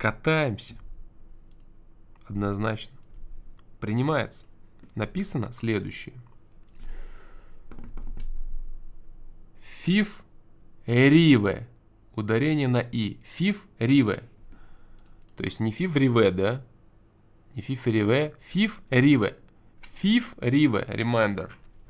Катаемся. Однозначно. Принимается. Написано следующее. Фиф риве. Ударение на и. Фиф риве. То есть не фиф риве, да? Не фиф риве. Фиф риве. Фиф риве. Reminder.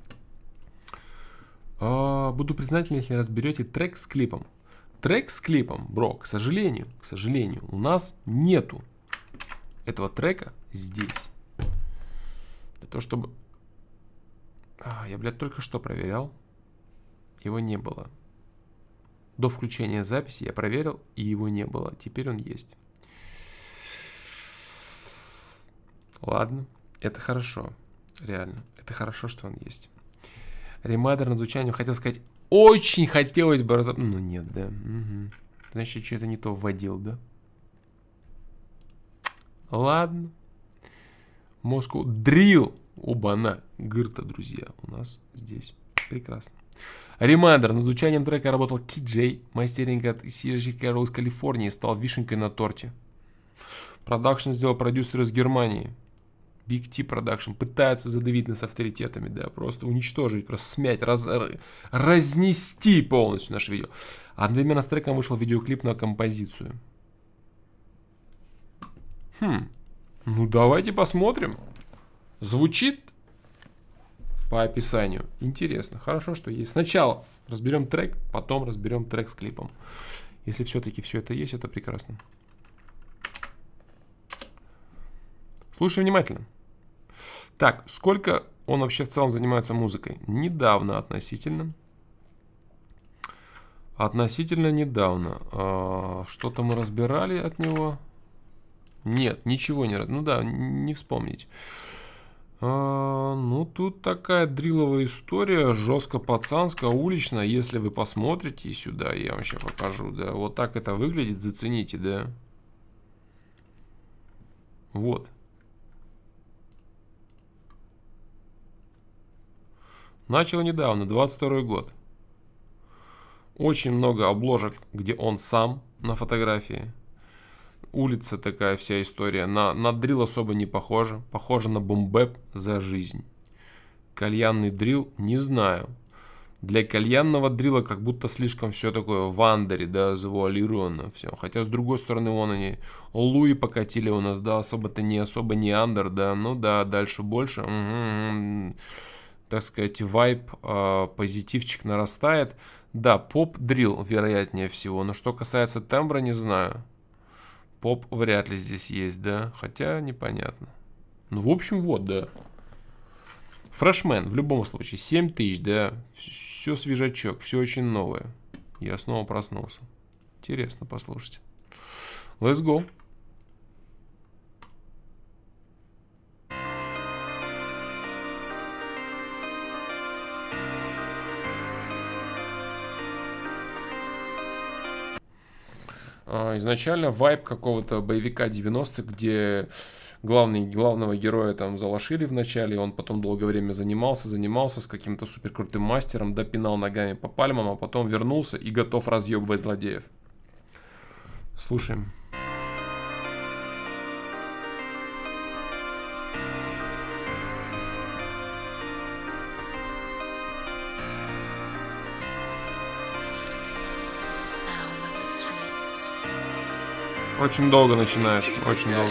Буду признателен, если разберете трек с клипом. Трек с клипом, бро, к сожалению, у нас нету этого трека здесь. Для того, чтобы... я, блядь, только что проверял. Его не было. До включения записи я проверил, и его не было. Теперь он есть. Ладно, это хорошо. Реально, это хорошо, что он есть. Ремайдер над звучанием, хотел сказать, очень хотелось бы разобрать. Ну нет, да. Угу. Значит, что-то не то вводил, да? Ладно. Moscow Drill. Оба-на. Гырта, друзья, у нас здесь. Прекрасно. Ремайдер над звучанием трека работал Киджей. Мастеринг от CRG Carol из Калифорнии стал вишенкой на торте. Продакшн сделал продюсер из Германии. Big T Production пытаются задавить нас авторитетами, да, просто уничтожить, просто смять, разнести полностью наше видео. Одновременно с треком вышел видеоклип на композицию. Ну давайте посмотрим. Звучит по описанию интересно. Хорошо, что есть. Сначала разберем трек, потом разберем трек с клипом. Если все-таки все это есть, это прекрасно. Слушай внимательно. Так, сколько он вообще в целом занимается музыкой? Недавно относительно. Относительно недавно. Что-то мы разбирали от него? Нет, ничего не... Ну да, не вспомнить. Ну, тут такая дриловая история, жестко пацанская, уличная. Если вы посмотрите сюда, я вам сейчас покажу, да. Вот так это выглядит, зацените, да. Вот. Начал недавно, 22 год. Очень много обложек, где он сам на фотографии. Улица такая вся история. На дрил особо не похоже. Похоже на бумбэп за жизнь. Кальянный дрил, не знаю. Для кальянного дрила как будто слишком все такое в андере, да, завуалировано все. Хотя с другой стороны, вон они Луи покатили у нас, да, особо-то не особо не андер, да. Ну да, дальше больше. Так сказать, вайб, позитивчик нарастает. Да, поп-дрил, вероятнее всего. Но что касается тембра, не знаю. Поп вряд ли здесь есть, да. Хотя непонятно. Ну, в общем, вот, да. Фрешмен, в любом случае, 7000, да. Все свежачок, все очень новое. Я снова проснулся. Интересно послушать. Let's go. Изначально вайб какого-то боевика 90-х, где главного героя там залошили в начале, он потом долгое время занимался с каким-то суперкрутым мастером, допинал ногами по пальмам, а потом вернулся и готов разъебывать злодеев. Слушаем. Очень долго начинаешь, очень долго.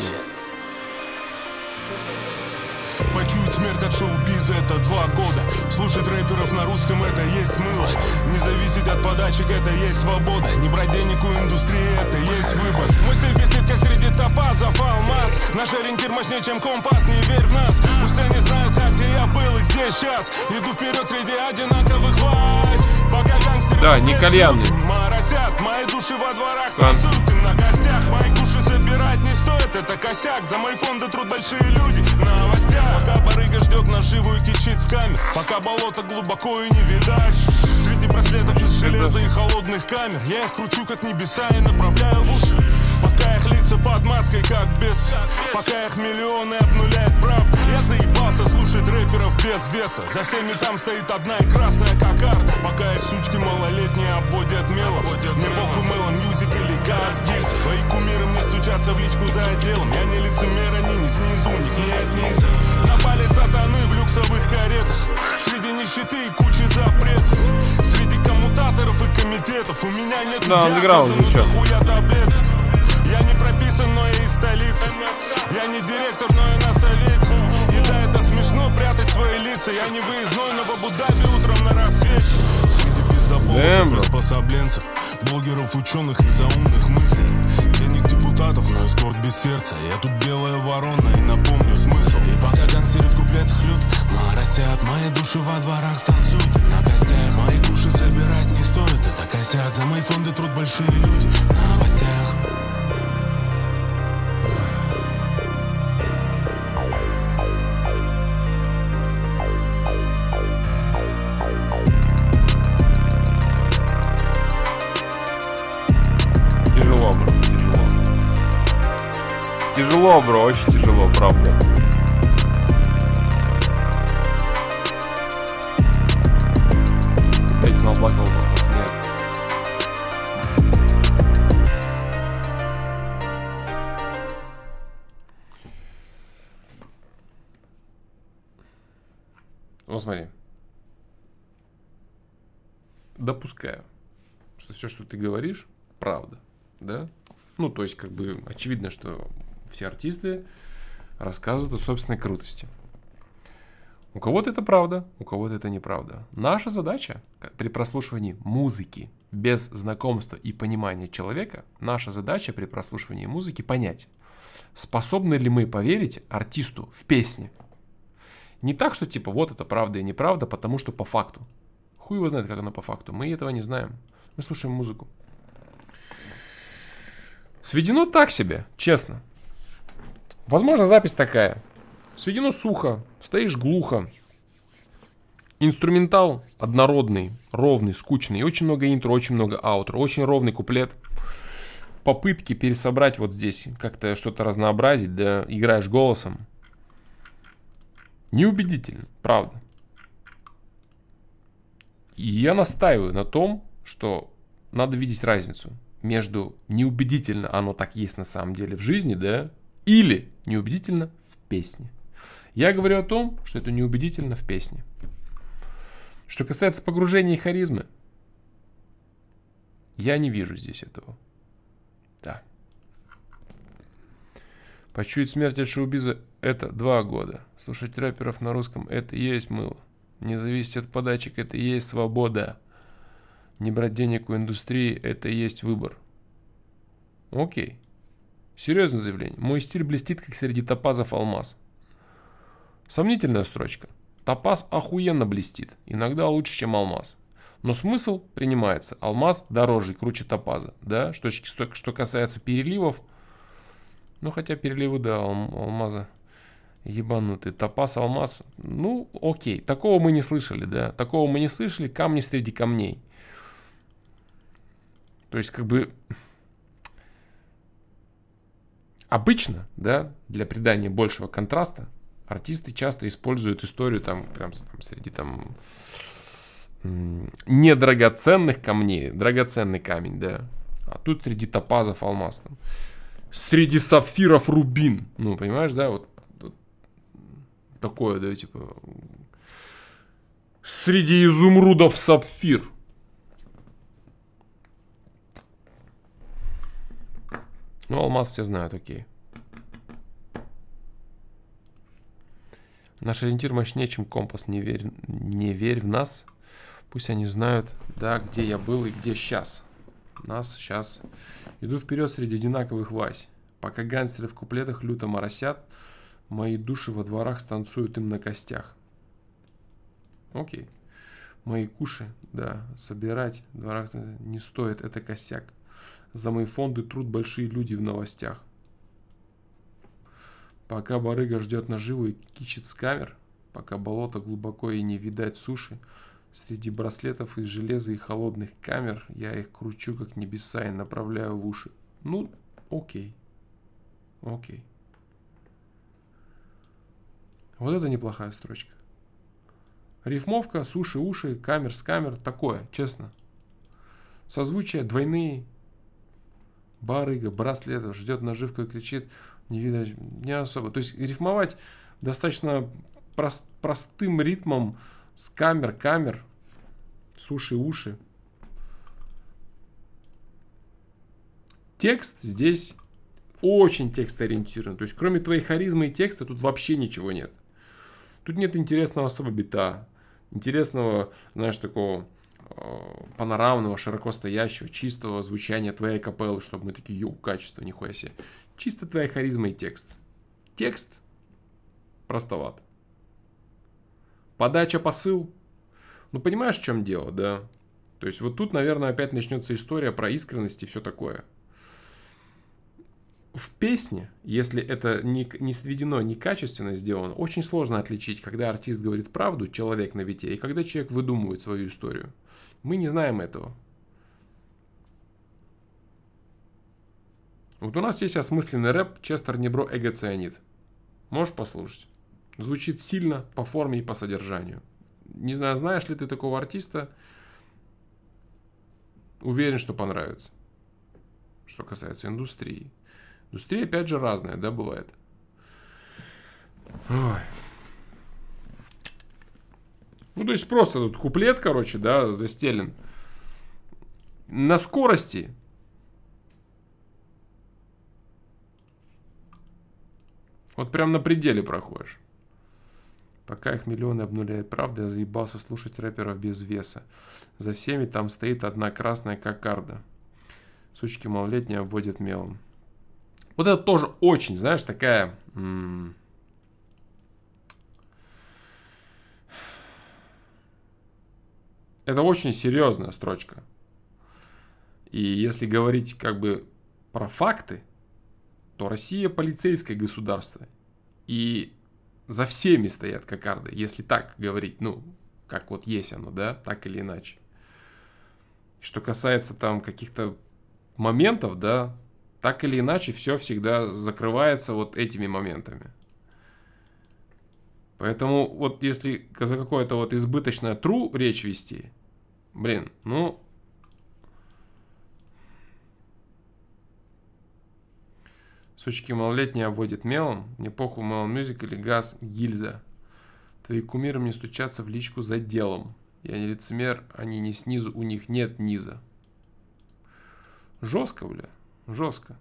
Почуять смерть от шоу-биза — это 2 года. Слушать рэперов на русском — это есть мыло. Не зависеть от подачек — это есть свобода. Не брать денег у индустрии — это есть выбор. Мой стиль висит как среди топазов алмаз. Наш ориентир мощнее, чем компас, не верь в нас. Пусть они знают, где я был и где сейчас. Иду вперед среди одинаковых вайс. Пока гангстеры... Да, не кальянный. Моросят, мои души во дворах танцуют и на гостях. Мои души забирать не стоит, это косяк. За мои фонды труд большие люди на новостях. Пока барыга ждет нашиву и кичит с камер. Пока болото глубоко и не видать. Среди браслетов из железа и холодных камер. Я их кручу как небеса и направляю в уши. Пока их лица под маской как бес. Пока их миллионы обнуляет правда. Я заебался слушать рэперов без веса. За всеми там стоит одна и красная кокарда. Пока их сучки малолетние обводят мелом. Мне похуй мелом, мьюзик или газ гильз. Твои кумиры мне стучат общаться в личку за отделом. Я не лицемер, они не снизу, у них нет низа. Напали сатаны в люксовых каретах, среди нищеты и кучи запретов, среди коммутаторов и комитетов. У меня нет диагноза, ну дохуя таблеток. Я не прописан, но я из столицы. Я не директор, но я на совете. И да, это смешно прятать свои лица. Я не выездной, но в Абу-Даби утром на рассвете. Среди пиздоболов и приспособленцев, блогеров, ученых и заумных мыслей, денег депутатов, но эскорт без сердца. Я тут белая ворона и напомню смысл. И пока гангстеры в куплетах лют, моросят, мои души во дворах станцуют на костях. Мои куши собирать не стоит, это косяк. За мои фонды труд большие люди на новостях. Тяжело, бро, очень тяжело, правда. Опять наплакал, нет. Вот смотри. Допускаю, что все, что ты говоришь, правда, да? Ну, то есть, как бы, очевидно, что все артисты рассказывают о собственной крутости. У кого-то это правда, у кого-то это неправда. Наша задача при прослушивании музыки без знакомства и понимания человека, наша задача при прослушивании музыки понять, способны ли мы поверить артисту в песне. Не так, что типа вот это правда и неправда, потому что по факту. Хуй его знает, как оно по факту. Мы этого не знаем. Мы слушаем музыку. Сведено так себе, честно. Возможно, запись такая. Сведено сухо, стоишь глухо. Инструментал однородный, ровный, скучный. Очень много интро, очень много аутро, очень ровный куплет. Попытки пересобрать вот здесь, как-то что-то разнообразить, да, играешь голосом. Неубедительно, правда. И я настаиваю на том, что надо видеть разницу между неубедительно оно так есть на самом деле в жизни, да, или неубедительно в песне. Я говорю о том, что это неубедительно в песне. Что касается погружения и харизмы, я не вижу здесь этого. Да. Почуять смерть от шоу-биза — это 2 года. Слушать рэперов на русском — это и есть мыло. Не зависеть от подачек — это и есть свобода. Не брать денег у индустрии — это и есть выбор. Окей. Серьезное заявление. Мой стиль блестит, как среди топазов алмаз. Сомнительная строчка. Топаз охуенно блестит. Иногда лучше, чем алмаз. Но смысл принимается. Алмаз дороже и круче топаза. Да? Что касается переливов. Ну, хотя переливы, да, алмаза ебанутый. Топаз, алмаз. Ну, окей. Такого мы не слышали, да. Такого мы не слышали. Камни среди камней. То есть, как бы... Обычно, да, для придания большего контраста артисты часто используют историю там, прям, там среди там недрагоценных камней, драгоценный камень, да, а тут среди топазов алмаз, там, среди сапфиров рубин, ну, понимаешь, да, вот такое, да, типа, среди изумрудов сапфир. Ну, алмаз все знают, окей. Наш ориентир мощнее, чем компас. Не верь в нас. Пусть они знают, да, где я был и где сейчас. Нас сейчас. Иду вперед среди одинаковых Вась. Пока гангстеры в куплетах люто моросят, мои души во дворах станцуют им на костях. Окей. Мои куши, да, собирать в дворах не стоит, это косяк. За мои фонды труд большие люди в новостях. Пока барыга ждет наживу и кичит с камер, пока болото глубоко и не видать суши, среди браслетов из железа и холодных камер я их кручу, как небеса, и направляю в уши. Ну, окей. Окей. Вот это неплохая строчка. Рифмовка, суши, уши, камер с камер, такое, честно. Созвучия двойные. Барыга, браслетов, ждет наживку и кричит. Не видно, не особо. То есть рифмовать достаточно простым ритмом с камер, суши-уши. Текст здесь очень текстоориентирован. То есть кроме твоей харизмы и текста тут вообще ничего нет. Тут нет интересного особо бита. Интересного, знаешь, такого панорамного, широко стоящего, чистого звучания твоей капеллы, чтобы мы такие, йоу, качество, нихуя себе. Чисто твоя харизма и текст. Текст простоват. Подача, посыл. Ну, понимаешь, в чем дело, да? То есть вот тут, наверное, опять начнется история про искренность и все такое. В песне, если это не сведено, не качественно сделано, очень сложно отличить, когда артист говорит правду, человек на бите, и когда человек выдумывает свою историю. Мы не знаем этого. Вот у нас есть осмысленный рэп Честер Небро Эгоцианид. Можешь послушать? Звучит сильно по форме и по содержанию. Не знаю, знаешь ли ты такого артиста. Уверен, что понравится. Что касается индустрии. Индустрия, опять же, разная, да, бывает. Ой. Ну, то есть, просто тут куплет, короче, да, застелен. На скорости. Вот прям на пределе проходишь. Пока их миллионы обнуляет правда, я заебался слушать рэперов без веса. За всеми там стоит одна красная кокарда. Сучки малолетние обводят мелом. Вот это тоже очень, знаешь, такая... Это очень серьезная строчка. И если говорить как бы про факты, то Россия полицейское государство. И за всеми стоят кокарды. Если так говорить, ну, как вот есть оно, да, так или иначе. Что касается там каких-то моментов, да, так или иначе все всегда закрывается вот этими моментами. Поэтому вот если за какое-то вот избыточное true речь вести, блин, ну... Сучки малолетние обводят мелом, мне похуй Мэл Мьюзик или Газ Гильза. Твои кумиры мне стучатся в личку за делом. Я не лицемер, они не снизу, у них нет низа. Жестко, бля, жестко.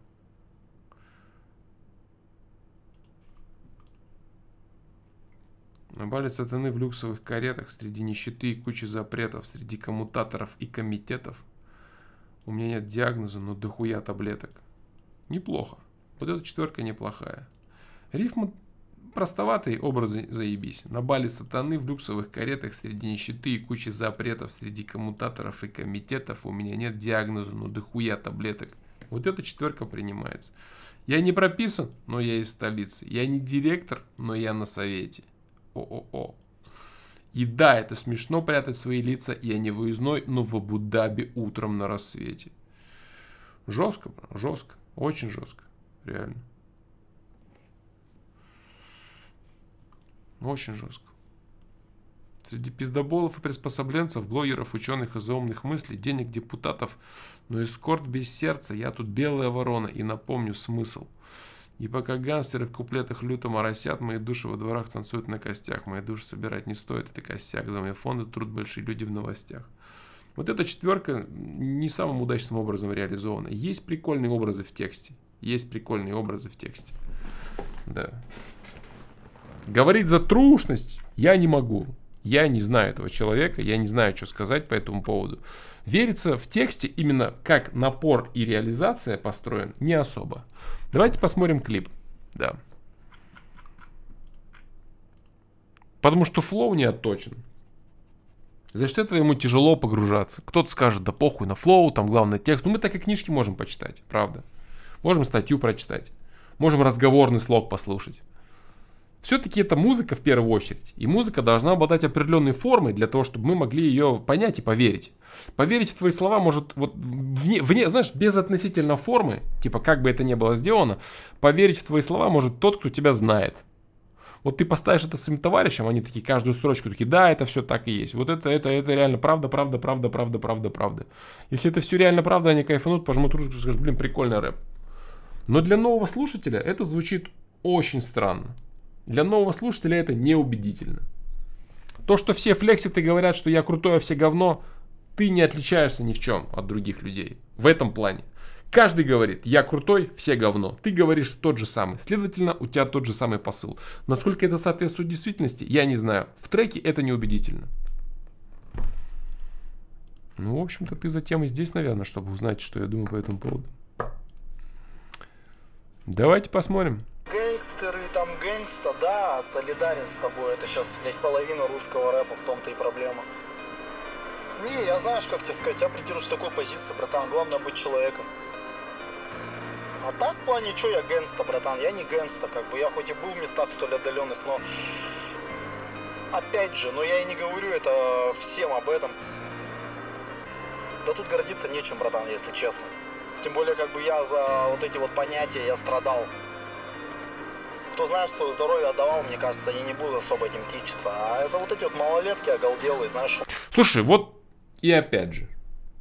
На бале сатаны в люксовых каретах, среди нищеты и кучи запретов, среди коммутаторов и комитетов. У меня нет диагноза, но дохуя таблеток. Неплохо. Вот эта четверка неплохая. Рифмы простоватые, образы заебись. На бале сатаны в люксовых каретах, среди нищеты и кучи запретов, среди коммутаторов и комитетов. У меня нет диагноза, но дохуя таблеток. Вот эта четверка принимается. Я не прописан, но я из столицы. Я не директор, но я на совете. О-о-о. И да, это смешно прятать свои лица. Я не выездной, но в Абу-Даби утром на рассвете. Жестко, жестко. Очень жестко. Реально. Очень жестко. Среди пиздоболов и приспособленцев, блогеров, ученых и заумных мыслей, денег депутатов, но эскорт без сердца, я тут белая ворона и напомню смысл. И пока гангстеры в куплетах люто моросят, мои души во дворах танцуют на костях, мои души собирать не стоит, это косяк, за мои фонды труд большие люди в новостях. Вот эта четверка не самым удачным образом реализована. Есть прикольные образы в тексте. Есть прикольные образы в тексте. Да. Говорить за трушность я не могу. Я не знаю этого человека. Я не знаю, что сказать по этому поводу. Верится в тексте именно как напор и реализация построен не особо. Давайте посмотрим клип. Да. Потому что флоу не отточен. За что ему тяжело погружаться. Кто-то скажет, да похуй на флоу, там главное текст. Ну мы так и книжки можем почитать, правда. Можем статью прочитать. Можем разговорный слог послушать. Все-таки это музыка в первую очередь. И музыка должна обладать определенной формой для того, чтобы мы могли ее понять и поверить. Поверить в твои слова может вот вне, знаешь, без относительно формы, типа как бы это ни было сделано, поверить в твои слова может тот, кто тебя знает. Вот ты поставишь это своим товарищам, они такие, каждую строчку такие, да, это все так и есть. Вот это реально правда, правда, правда, правда, правда, правда. Если это все реально правда, они кайфанут, пожмут ручку и скажут, блин, прикольный рэп. Но для нового слушателя это звучит очень странно. Для нового слушателя это неубедительно. То, что все флексят и говорят, что я крутой, а все говно, ты не отличаешься ни в чем от других людей. В этом плане. Каждый говорит, я крутой, все говно. Ты говоришь тот же самый. Следовательно, у тебя тот же самый посыл. Насколько это соответствует действительности, я не знаю. В треке это неубедительно. Ну, в общем-то, ты затем и здесь, наверное, чтобы узнать, что я думаю по этому поводу. Давайте посмотрим. Гэнгстеры, там гэнгста, да, солидарен с тобой. Это сейчас, блядь, половина русского рэпа, в том-то и проблема. Не, я знаешь, как тебе сказать, я придерживаюсь такой позиции, братан. Главное быть человеком. А так, в плане, что я гэнгста, братан? Я не гэнгста, как бы. Я хоть и был в местах столь отдаленных, но... Опять же, но я и не говорю это всем об этом. Да тут гордиться нечем, братан, если честно. Тем более, как бы я за вот эти вот понятия, я страдал. Кто, знаешь, свое здоровье отдавал, мне кажется, они не будут особо этим кичиться. А это вот эти вот малолетки оголделые, знаешь. Слушай, вот и опять же.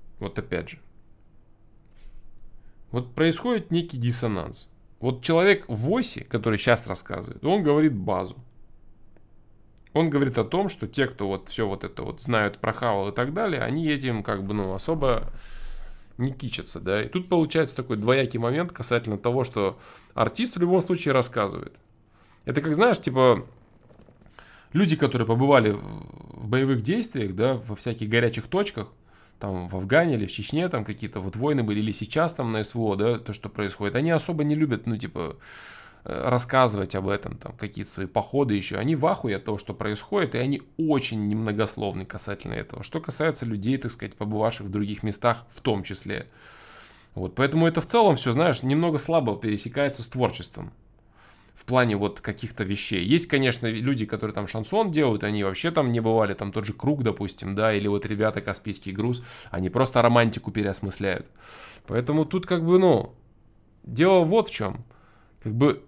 Вот происходит некий диссонанс. Вот человек в ОСе, который сейчас рассказывает, он говорит базу. Он говорит о том, что те, кто вот все вот это вот знают про Хавал и так далее, они этим как бы, ну, особо не кичатся, да. И тут получается такой двоякий момент касательно того, что артист в любом случае рассказывает. Это как, знаешь, типа, люди, которые побывали в боевых действиях, да, во всяких горячих точках, там в Афгане или в Чечне, там какие-то вот войны были, или сейчас там на СВО, да, то, что происходит, они особо не любят, ну, типа, рассказывать об этом, там, какие-то свои походы еще. Они в ахуе от того, что происходит, и они очень немногословны касательно этого. Что касается людей, так сказать, побывавших в других местах в том числе. Вот, поэтому это в целом все, знаешь, немного слабо пересекается с творчеством. В плане вот каких-то вещей. Есть, конечно, люди, которые там шансон делают, они вообще там не бывали, там тот же Круг, допустим, да, или вот ребята Каспийский груз, они просто романтику переосмысляют. Поэтому тут как бы, ну, дело вот в чем. Как бы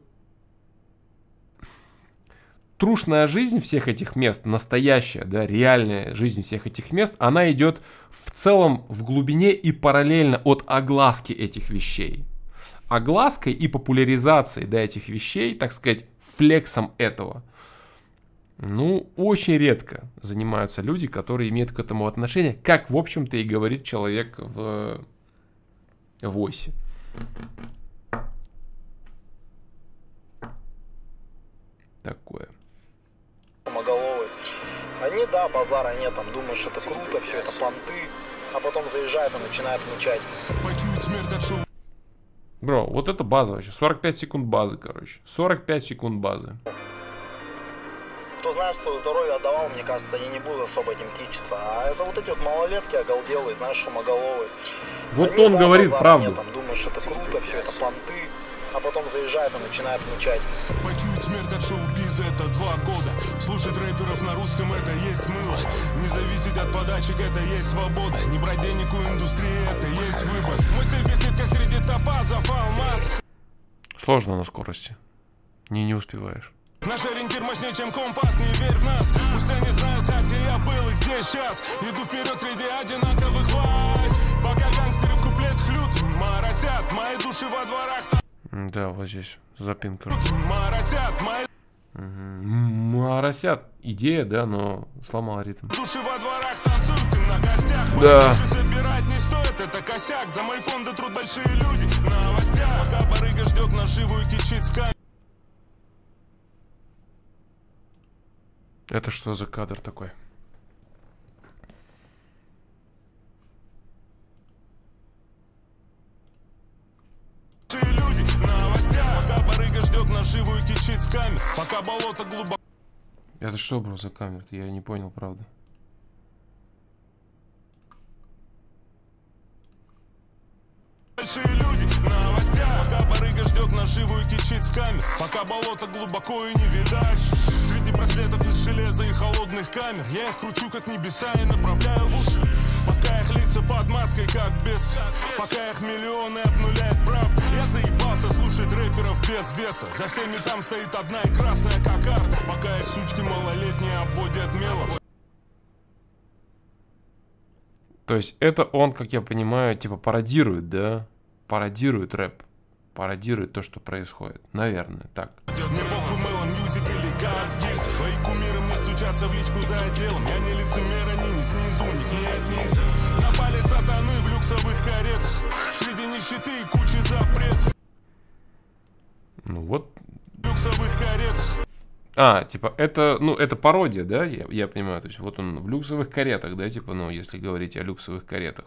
трушная жизнь всех этих мест, настоящая, да, реальная жизнь всех этих мест, она идет в целом в глубине и параллельно от огласки этих вещей. Оглаской и популяризацией, да, этих вещей, так сказать, флексом этого, ну, очень редко занимаются люди, которые имеют к этому отношение, как, в общем-то, и говорит человек в ОСе. Такое. Они, да, базара нет, там думают, что это круто, все это понты, а потом заезжают и начинают мучать. Бро, вот это база вообще. 45 секунд базы, короче. 45 секунд базы. Кто, знаешь, свое здоровье отдавал, мне кажется, они не будут особо этим кичиться. А это вот эти вот малолетки оголделые, знаешь, шумоголовые. Вот они, он да, говорит правду. Нет, там думают, что это круто, все это понты, а потом заезжают и начинают мучать. Почуять смерть от шоу-биза — это 2 года. Слушать рэперов на русском — это есть мыло. Не зависеть от подачек — это есть свобода. Не брать денег у индустрии — это есть выбор. Мой стиль виснет, как среди топазов алмаз. Сложно на скорости. Не успеваешь. Наш ориентир мощнее, чем компас, не верь в нас. Пусть они знают, где я был и где сейчас. Иду вперед среди одинаковых вайс. Пока гангстеры в куплет хлют, моросят мои души во дворах. Да, вот здесь запинка. Моросят мои... Моросят. Идея, да, но сломала ритм. Души во дворах танцуют им на гостях. Да. Собирать не стоит, это косяк. За мои фонды труд большие люди на новостях. Пока барыга ждет нашиву и кичит с камер. Это что за кадр такой? Люди на новостях. Пока барыга ждет нашиву и кичит с камер. Пока болото глубоко. Это что, бро, за камера? Я не понял, правда. Большие люди на новостях. Пока барыга ждет нашиву и кичит с камер. Пока болото глубоко и не видать. Среди браслетов из железа и холодных камер. Я их кручу как небеса и направляю в уши. Пока их лица под маской как бес. Пока их миллионы обнуляет правда. Я заебался слушать рэперов без веса. За всеми там стоит одна и красная кокарда. Пока их сучки малолетние обводят мелом. То есть это он, как я понимаю, типа пародирует, да? Пародирует рэп. Пародирует то, что происходит. Наверное, так. Мне похуй Мелон Мьюзик или Газ Гильз. Твои кумиры мне стучатся в личку за отделом. Я не лицемер, они не снизу, у них нет низа. Напали сатаны в люксовых каретах. Среди нищеты и кучи запретов. Ну вот. В люксовых каретах. А, типа, это, ну, это пародия, да? Я понимаю, то есть вот он в люксовых каретах, да, типа, ну, если говорить о люксовых каретах.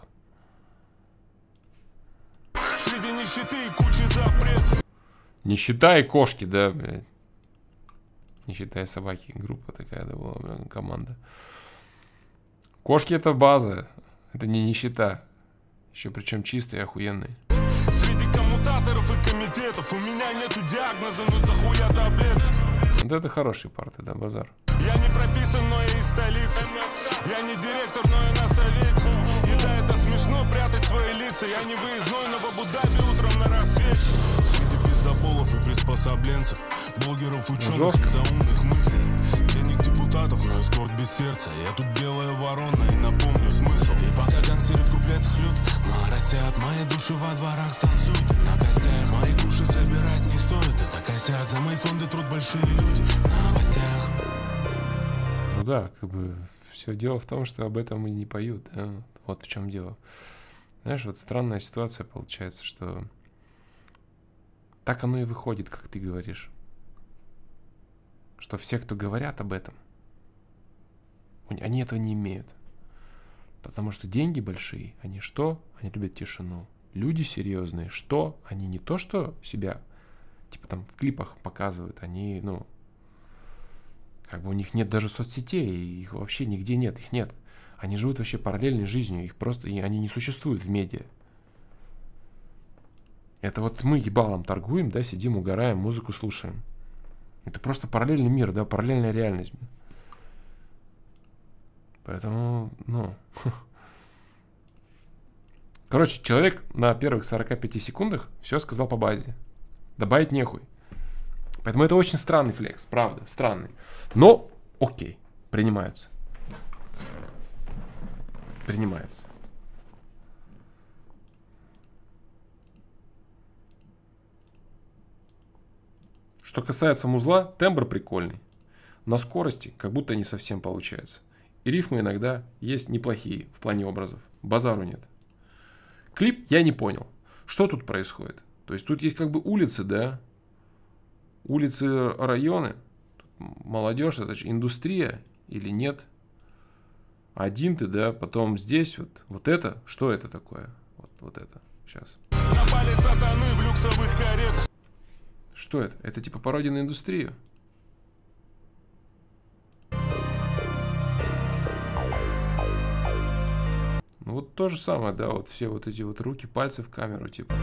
Среди нищеты и кучи запретов. Нищета и кошки, да, блядь. Не считая собаки, группа такая, да, была, блядь, команда. Кошки это база, это не нищета. Еще причем чистый и охуенный. Среди коммутаторов и комитетов у меня нету диагноза, ну дохуя таблеток. Вот это хорошие парты, да, базар. Я не прописан, но я из столицы. Я не директор, но я на совете. И да, это смешно прятать свои лица. Я не выездной, но в Абу-Даби утром на рассвете. Среди пиздоболов и приспособленцев, блогеров, ученых и заумных мыслей. Денег депутатов, но эскорт без сердца. Я тут белая ворона и напомню смысл. И пока гангстеры в куплетах лют, моросят, мои души во дворах станцуют. На костях мои куши собирать не стоит. Это косяк, за мои фонды труд большие люди. В новостях. Ну да, как бы все дело в том, что об этом и не поют, да? Вот в чем дело. Знаешь, вот странная ситуация получается, что так оно и выходит, как ты говоришь. Что все, кто говорят об этом, они этого не имеют. Потому что деньги большие, они что? Они любят тишину. Люди серьезные, что? Они не то, что себя, типа там в клипах показывают, они, ну, как бы у них нет даже соцсетей, их вообще нигде нет, их нет. Они живут вообще параллельной жизнью, их просто, они не существуют в медиа. Это вот мы ебалом торгуем, да, сидим, угораем, музыку слушаем. Это просто параллельный мир, да, параллельная реальность. Поэтому, ну... Короче, человек на первых 45 секундах все сказал по базе. Добавить нехуй. Поэтому это очень странный флекс, правда, странный. Но, окей, принимается. Принимается. Что касается музла, тембр прикольный. На скорости как будто не совсем получается. И рифмы иногда есть неплохие в плане образов. Базару нет. Клип я не понял. Что тут происходит? То есть тут есть как бы улицы, да? Улицы, районы. Молодежь, это же индустрия или нет? Один ты, да? Потом здесь вот это. Что это такое? Вот это. Сейчас. Напали сатаны в люксовых каретах. Что это? Это типа пародия на индустрию? Ну вот то же самое, да, вот все вот эти вот руки, пальцы в камеру, типа.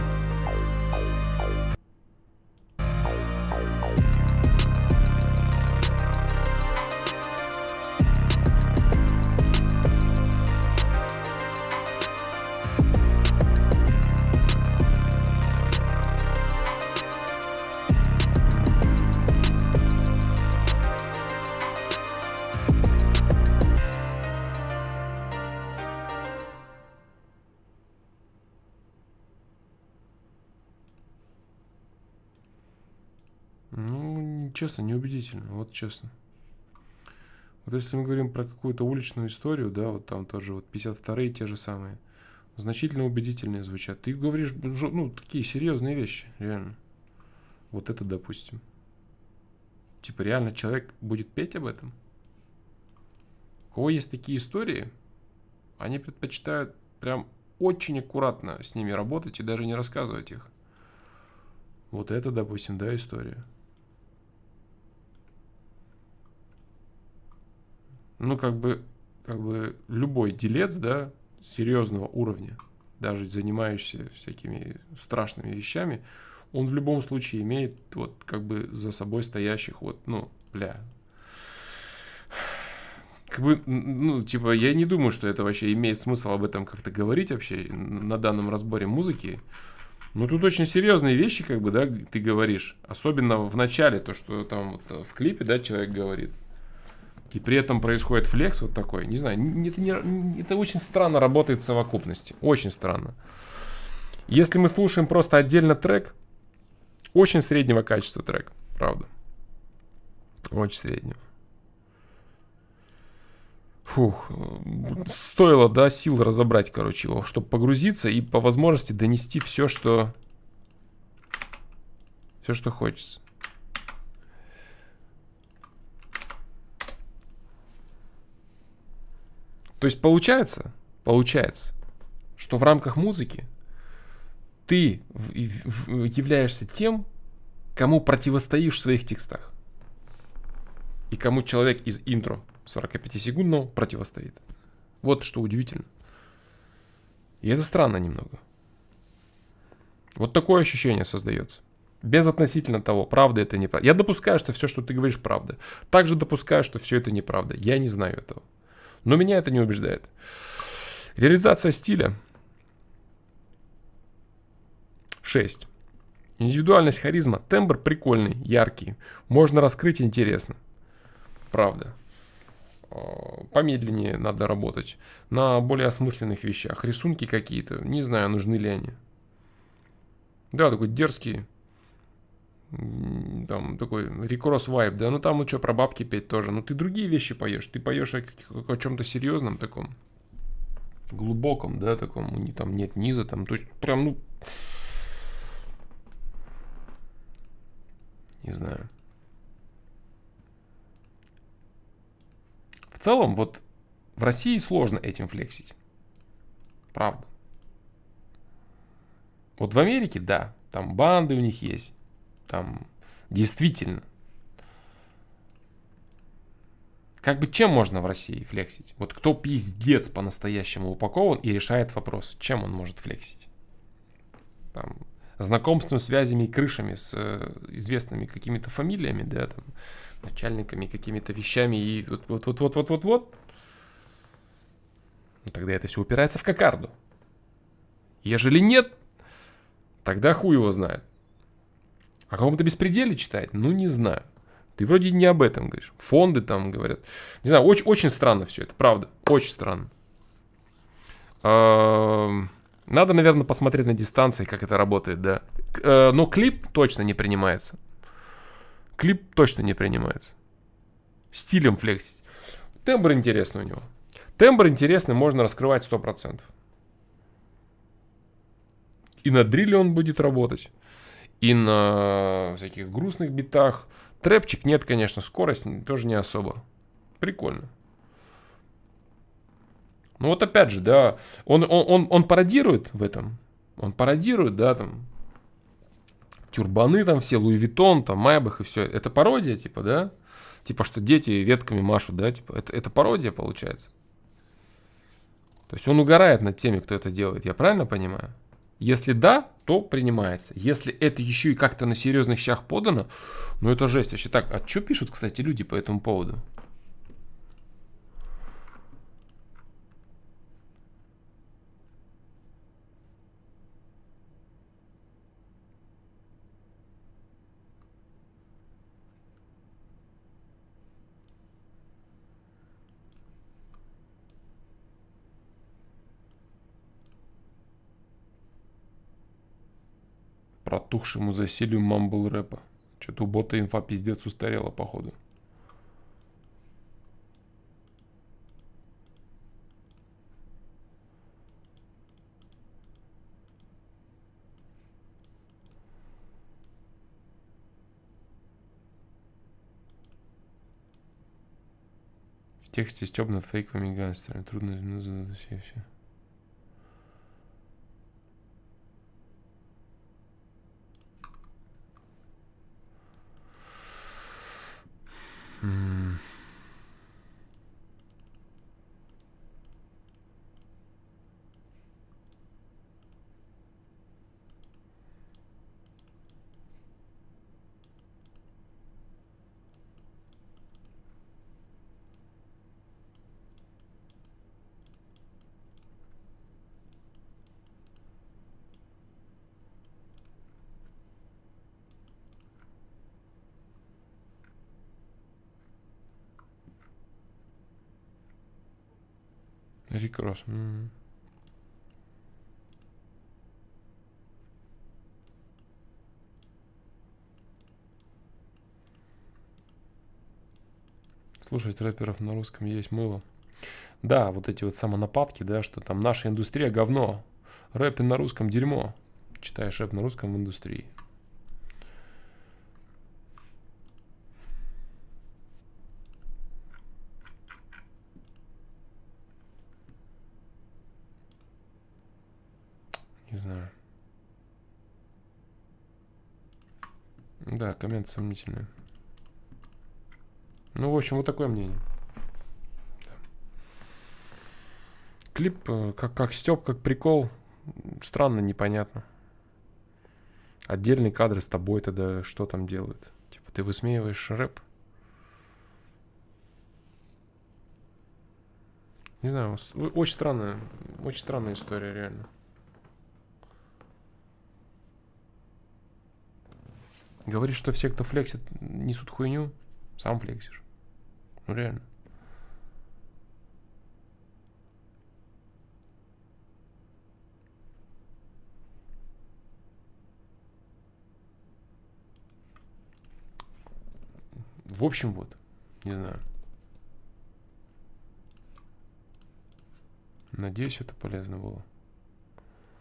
Ну, честно, неубедительно, вот честно. Вот если мы говорим про какую-то уличную историю, да, вот там тоже вот 52-е те же самые, значительно убедительнее звучат. Ты говоришь, ну, такие серьезные вещи, реально. Вот это, допустим. Типа реально человек будет петь об этом? У кого есть такие истории, они предпочитают прям очень аккуратно с ними работать и даже не рассказывать их. Вот это, допустим, да, история. Ну, как бы любой делец, да, серьезного уровня, даже занимающийся всякими страшными вещами, он в любом случае имеет вот как бы за собой стоящих вот, ну, бля. Как бы, ну, типа, я не думаю, что это вообще имеет смысл об этом как-то говорить вообще на данном разборе музыки. Ну, тут очень серьезные вещи, как бы, да, ты говоришь. Особенно в начале, то, что там вот в клипе, да, человек говорит. И при этом происходит флекс вот такой. Не знаю, это очень странно работает в совокупности. Очень странно. Если мы слушаем просто отдельно трек, очень среднего качества трек, правда. Очень среднего. Фух, стоило, да, сил разобрать, короче, его, чтобы погрузиться и по возможности донести все, что хочется. То есть получается, что в рамках музыки ты являешься тем, кому противостоишь в своих текстах. И кому человек из интро 45-секундного противостоит. Вот что удивительно. И это странно немного. Вот такое ощущение создается. Безотносительно того, правда это неправда. Я допускаю, что все, что ты говоришь, правда. Также допускаю, что все это неправда. Я не знаю этого. Но меня это не убеждает. Реализация стиля. 6. Индивидуальность, харизма. Тембр прикольный, яркий. Можно раскрыть интересно. Правда. Помедленнее надо работать. На более осмысленных вещах. Рисунки какие-то. Не знаю, нужны ли они. Да, такой дерзкий. Там такой рекорс вайб, да, ну там ну что, про бабки петь тоже, ну ты другие вещи поешь, ты поешь о чем-то серьезном таком, глубоком, да, таком, там нет низа, там, то есть прям, ну, не знаю. В целом, вот в России сложно этим флексить, правда. Вот в Америке, да, там банды у них есть. Там действительно. Как бы чем можно в России флексить? Вот кто пиздец по-настоящему упакован и решает вопрос, чем он может флексить? Там, знакомством, связями и крышами с известными какими-то фамилиями, да, там, начальниками, какими-то вещами и вот. Тогда это все упирается в кокарду. Ежели нет, тогда хуй его знает. О каком-то беспределе читать? Ну, не знаю. Ты вроде не об этом говоришь. Фонды там говорят. Не знаю, очень, очень странно все это, правда. Очень странно. Надо, наверное, посмотреть на дистанции, как это работает, да. Но клип точно не принимается. Клип точно не принимается. Стилем флексить. Тембр интересный у него. Тембр интересный, можно раскрывать 100%. И на дрилле он будет работать. И на всяких грустных битах. Трэпчик нет, конечно, скорость тоже не особо. Прикольно. Ну вот опять же, да, он пародирует в этом. Он пародирует, да, там, тюрбаны там все, Луи Виттон, там, Майбах и все. Это пародия, типа, да? Типа, что дети ветками машут, да? Типа, это пародия получается. То есть он угорает над теми, кто это делает. Я правильно понимаю? Если да, то принимается. Если это еще и как-то на серьезных щах подано, ну это жесть. Вообще так, а что пишут, кстати, люди по этому поводу? Протухшему засилию мамбл рэпа. Что-то у бота инфа пиздец устарела, походу. В тексте стёб над фейковыми гангстерами. Трудно все. Рик Росс. Слушать рэперов на русском есть мыло. Да, вот эти вот самонападки, да, что там наша индустрия говно. Рэп на русском дерьмо. Читаешь рэп на русском в индустрии. Не знаю. Да, коммент сомнительный. Ну, в общем, вот такое мнение. Клип как стёб, как прикол. Странно, непонятно. Отдельный кадр с тобой тогда что там делают? Типа ты высмеиваешь рэп? Не знаю, очень странная история, реально. Говоришь, что все, кто флексит, несут хуйню, сам флексишь. Ну реально. В общем, вот, не знаю. Надеюсь, это полезно было.